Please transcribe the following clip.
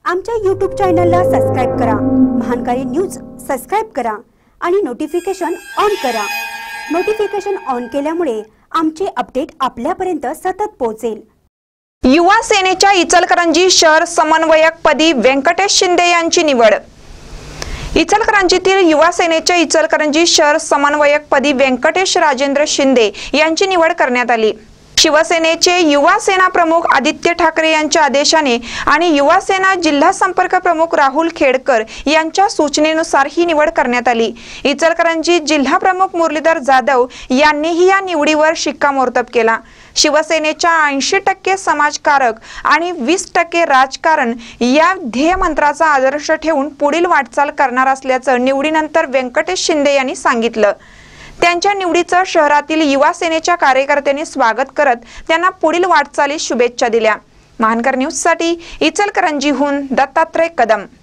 आमच्या YouTube चॅनलला subscribe करा। महानकारी न्यूज सबस्क्राइब करा आणि नोटिफिकेशन ऑन करा। नोटिफिकेशन ऑन केल्यामुळे आमचे अपडेट आपल्यापर्यंत सतत पोहोचेल। युवा सेनेच्या इचलकरंजी शहर समन्वयक पदी व्यंकटेश शिंदे यांची निवड। इचलकरंजीतील युवा सेनेच्या इचलकरंजी शहर समन्वयक पदी व्यंकटेश राजेंद्र शिंदे यांची निवड करण्यात आली। शिवसेनेचे युवा सेना प्रमुख आदित्य ठाकरे यांच्या आदेशाने आणि युवा सेना जिल्हा संपर्क प्रमुख राहुल खेडकर यांच्या सूचनेनुसार ही निवड करण्यात आली। इचलकरंजी जिल्हा प्रमुख मुरलीधर जाधव यांनीही या निवडीवर शिक्कामोर्तब केला। शिवसेनेच्या 80% समाजकारक आणि 20% राजकारण या ध्येय मंत्राचा आदर्श ठेवून पुढील वाटचाल करणार असल्याचं निवडीनंतर व्यंकटेश शिंदे यांनी सांगितलं। त्यांच्या निवडीचं शहरातील युवा सेनेच्या कार्यकर्त्यांनी स्वागत करत त्यांना पुढील वाटचालीस शुभेच्छा दिल्या। महानकर न्यूज साठी इचलकरंजीहून दत्तात्रय कदम।